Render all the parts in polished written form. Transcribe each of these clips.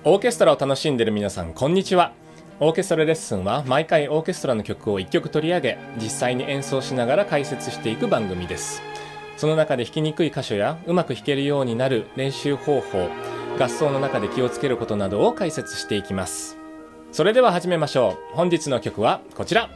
オーケストラを楽しんでいる皆さん、こんにちは。オーケストラレッスンは毎回オーケストラの曲を1曲取り上げ、実際に演奏しながら解説していく番組です。その中で弾きにくい箇所やうまく弾けるようになる練習方法、合奏の中で気をつけることなどを解説していきます。それでは始めましょう。本日の曲はこちら。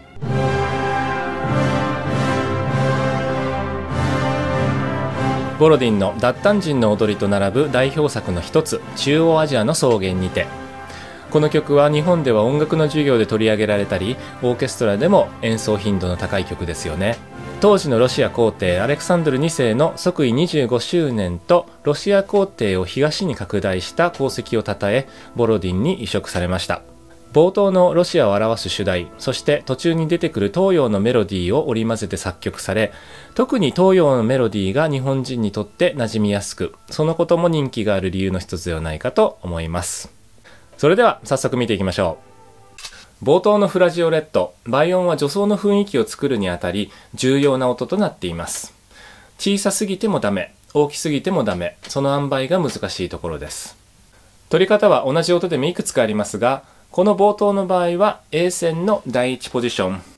ボロディンの脱炭人の踊りと並ぶ代表作の一つ、中央アジアの草原にて。この曲は日本では音楽の授業で取り上げられたり、オーケストラでも演奏頻度の高い曲ですよね。当時のロシア皇帝アレクサンドル2世の即位25周年とロシア皇帝を東に拡大した功績をたたえ、ボロディンに移植されました。冒頭のロシアを表す主題、そして途中に出てくる東洋のメロディーを織り交ぜて作曲され、特に東洋のメロディーが日本人にとって馴染みやすく、そのことも人気がある理由の一つではないかと思います。それでは早速見ていきましょう。冒頭のフラジオレッド、倍音は助走の雰囲気を作るにあたり重要な音となっています。小さすぎてもダメ、大きすぎてもダメ、その塩梅が難しいところです。取り方は同じ音でもいくつかありますが、この冒頭の場合は A 線の第1ポジション、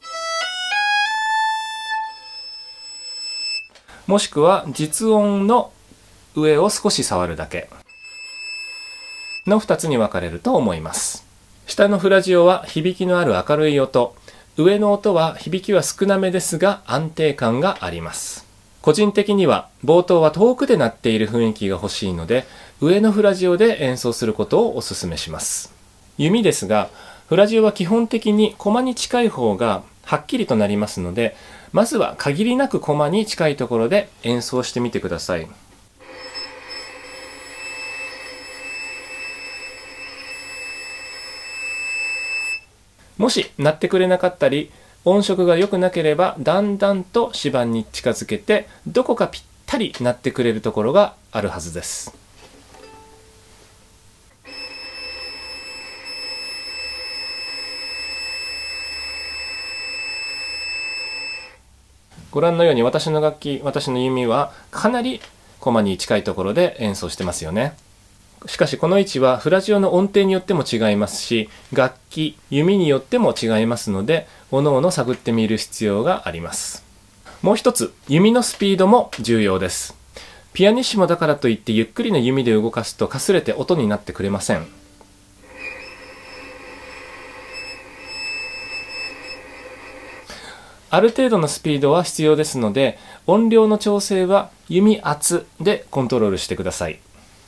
もしくは実音の上を少し触るだけの2つに分かれると思います。下のフラジオは響きのある明るい音、上の音は響きは少なめですが安定感があります。個人的には冒頭は遠くで鳴っている雰囲気が欲しいので、上のフラジオで演奏することをお勧めします。弓ですが、フラジオは基本的にコマに近い方がはっきりとなりますので、まずは限りなくコマに近いところで演奏してみてください。もし鳴ってくれなかったり、音色が良くなければだんだんと指板に近づけて、どこかぴったり鳴ってくれるところがあるはずです。ご覧のように私の楽器、私の弓はかなりコマに近いところで演奏してますよね。しかしこの位置はフラジオの音程によっても違いますし、楽器、弓によっても違いますので、おのおの探ってみる必要があります。もう一つ、弓のスピードも重要です。ピアニッシモだからといってゆっくりな弓で動かすとかすれて音になってくれません。ある程度のスピードは必要ですので、音量の調整は弓圧でコントロールしてください。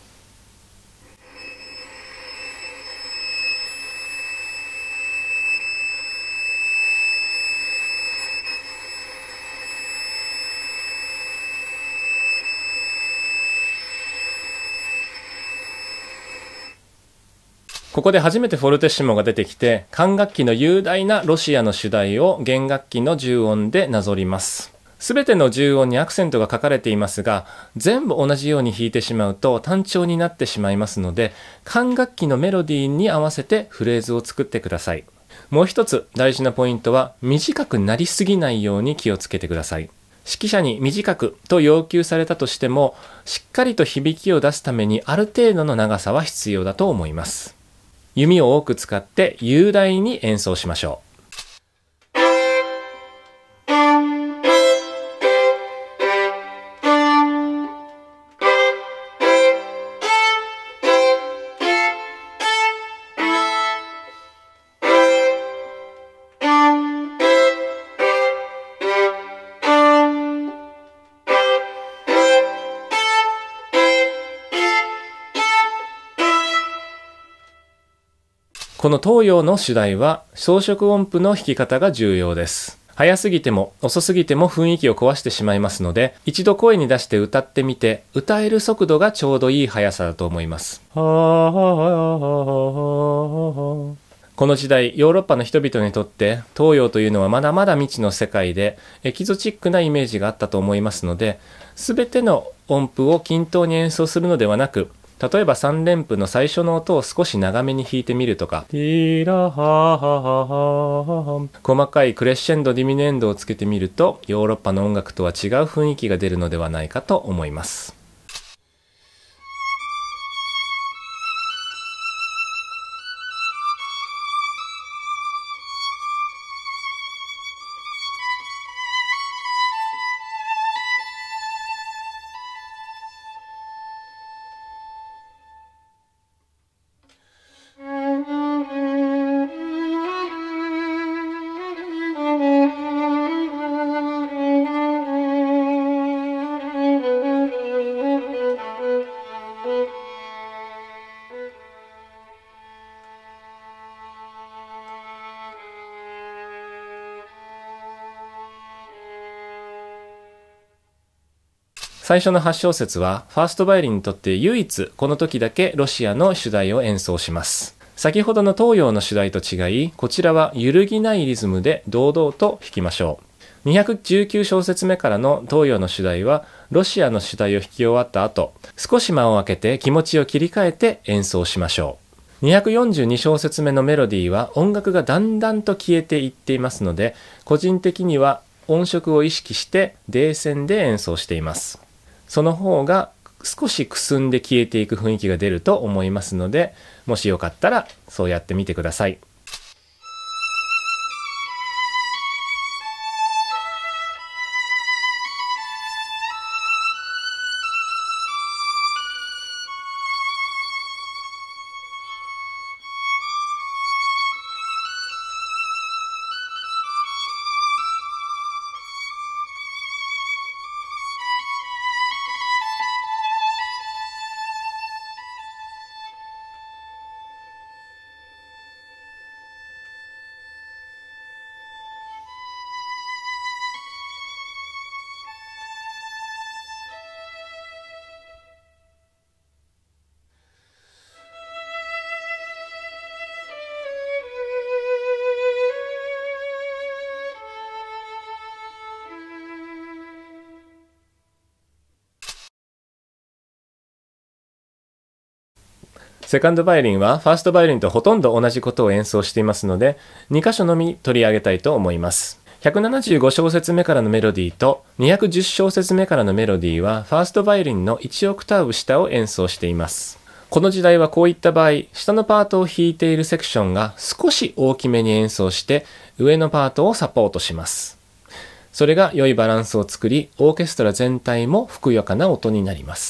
ここで初めてフォルテッシモが出てきて、管楽器の雄大なロシアの主題を弦楽器の重音でなぞります。すべての重音にアクセントが書かれていますが、全部同じように弾いてしまうと単調になってしまいますので、管楽器のメロディーに合わせてフレーズを作ってください。もう一つ大事なポイントは、短くなりすぎないように気をつけてください。指揮者に短くと要求されたとしても、しっかりと響きを出すためにある程度の長さは必要だと思います。弓を多く使って雄大に演奏しましょう。この東洋の主題は装飾音符の弾き方が重要です。早すぎても遅すぎても雰囲気を壊してしまいますので、一度声に出して歌ってみて、歌える速度がちょうどいい速さだと思います。この時代、ヨーロッパの人々にとって東洋というのはまだまだ未知の世界で、エキゾチックなイメージがあったと思いますので、すべての音符を均等に演奏するのではなく、例えば3連符の最初の音を少し長めに弾いてみるとか、細かいクレッシェンドディミネンドをつけてみると、ヨーロッパの音楽とは違う雰囲気が出るのではないかと思います。 最初の8小節はファーストバイオリンにとって唯一この時だけロシアの主題を演奏します。先ほどの東洋の主題と違い、こちらは揺るぎないリズムで堂々と弾きましょう。219小節目からの東洋の主題はロシアの主題を弾き終わった後、少し間を空けて気持ちを切り替えて演奏しましょう。242小節目のメロディーは音楽がだんだんと消えていっていますので、個人的には音色を意識して泥線で演奏しています。その方が少しくすんで消えていく雰囲気が出ると思いますので、もしよかったらそうやってみてください。セカンドバイオリンはファーストバイオリンとほとんど同じことを演奏していますので、2箇所のみ取り上げたいと思います。175小節目からのメロディーと210小節目からのメロディーはファーストバイオリンの1オクターブ下を演奏しています。この時代はこういった場合、下のパートを弾いているセクションが少し大きめに演奏して上のパートをサポートします。それが良いバランスを作り、オーケストラ全体もふくよかな音になります。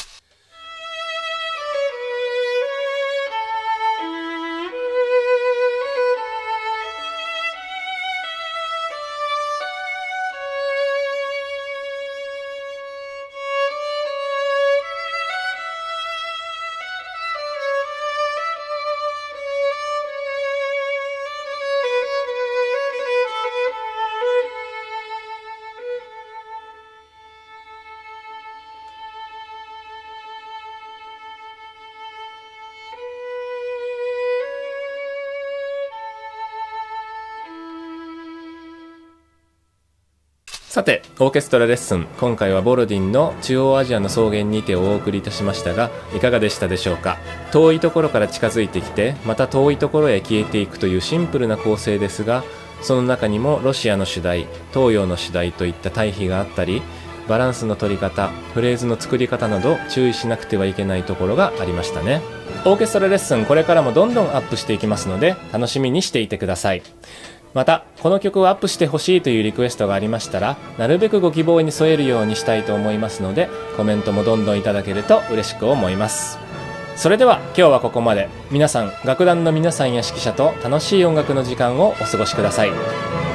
さて、オーケストラレッスン、今回はボロディンの中央アジアの草原にてお送りいたしましたが、いかがでしたでしょうか。遠いところから近づいてきて、また遠いところへ消えていくというシンプルな構成ですが、その中にもロシアの主題、東洋の主題といった対比があったり、バランスの取り方、フレーズの作り方など注意しなくてはいけないところがありましたね。オーケストラレッスン、これからもどんどんアップしていきますので、楽しみにしていてください。また、この曲をアップしてほしいというリクエストがありましたら、なるべくご希望に添えるようにしたいと思いますので、コメントもどんどんいただけると嬉しく思います。それでは今日はここまで。皆さん、楽団の皆さんや指揮者と楽しい音楽の時間をお過ごしください。